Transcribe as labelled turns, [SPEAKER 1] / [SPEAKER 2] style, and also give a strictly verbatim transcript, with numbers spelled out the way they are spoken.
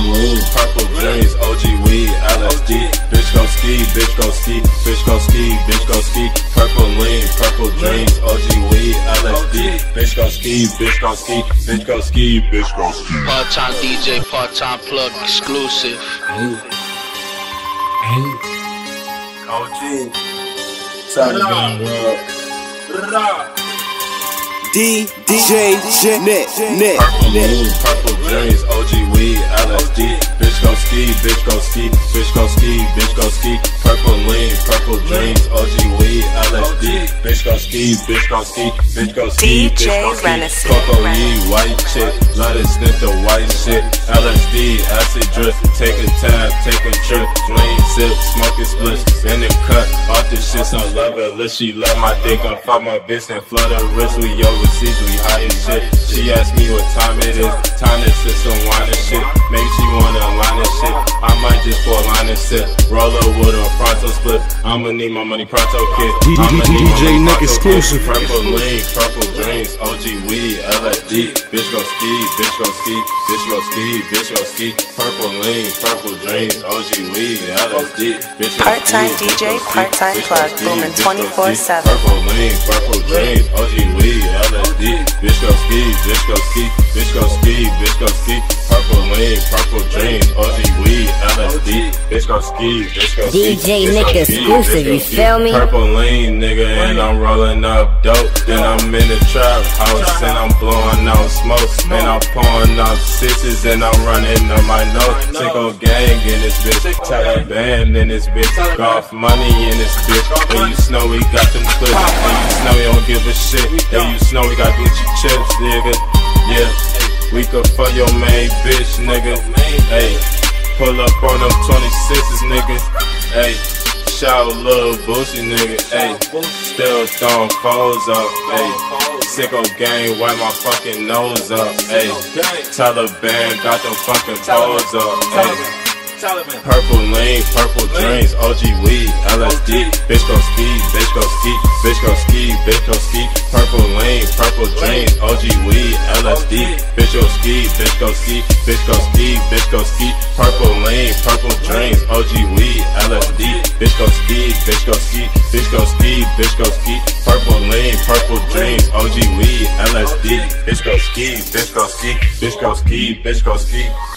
[SPEAKER 1] lean, purple dreams, O G weed, L S D. Bitch go ski, bitch go ski, bitch go ski, bitch go ski. Purple lean, purple dreams, O G weed, L S D. Bitch go ski, bitch go ski, bitch go ski, bitch go ski.
[SPEAKER 2] Part-time D J, part-time plug exclusive.
[SPEAKER 1] Hey, hey, O G. Time to
[SPEAKER 3] D J Net, Net,
[SPEAKER 1] Purple lean, purple dreams, O G weed, L S D. Bitch go ski, bitch go ski, bitch go ski, bitch go ski. Purple lean, purple dreams, O G weed, L S D. Bitch go ski, bitch go ski, bitch go ski, bitch go ski. Coco Yee, white chick, let it snip the white shit. L S D, acid drip, take a tab, take a trip. Lean sip, smoking splits, in the cut, off this shit, some love her list. She love my dick, I fuck my bitch and flood her wrist. We overseas, we high as shit. She asked me what time it is, time to sit some wine and shit. Maybe she wanna line and shit, I might just pour a line and sit. Roll up with a pronto split, I'ma need my money pronto kid. I'ma need my money pronto exclusive. Purple lean, purple dreams, O G weed, L S D. Bitch go ski, bitch go ski, bitch go ski, bitch go ski. Purple lean, purple dreams, O G weed, L S D.
[SPEAKER 4] Part-time D J, part-time plug, booming twenty-four seven.
[SPEAKER 1] Purple lean, purple dreams, O G weed, L S D. Bitch go ski, bitch go ski, bitch go ski, bitch go ski. Purple lean, purple dreams, O G weed, L S D. Bitch go ski, bitch go ski.
[SPEAKER 5] D J Nick exclusive, you feel me?
[SPEAKER 1] Purple lean, nigga, and I'm rolling up dope. Then I'm in the trap house and I'm blowing out smoke. And I'm pouring out sixes and I'm running up my nose. Sicko gang in this bitch, Taliban in this bitch, golf money in this bitch. And you know we got them clips, and you know we don't give a shit. And you know we got Gucci chips, nigga. Yeah, we could fuck your main bitch, nigga. Hey, pull up on them twenty-sixes, nigga. Hey, shout out Lil Boosie, nigga. Hey, still throwing foes up. Hey, Sicko gang, wipe my fucking nose up. Hey, Taliban got them fucking toes up. Hey. Purple lean, purple dreams, O G weed, L S D. Bitch go ski, bitch go ski, bitch go ski, bitch go ski. Purple lean, purple dreams, O G weed, L S D. Bitch go ski, bitch go ski, bitch go ski, bitch go ski. Purple lean, purple dreams, O G weed, L S D. Bitch go ski, bitch go ski, bitch go ski, bitch go ski. Purple lean, purple dreams, O G weed, L S D. Bitch go ski, bitch go ski, bitch go ski, bitch go ski.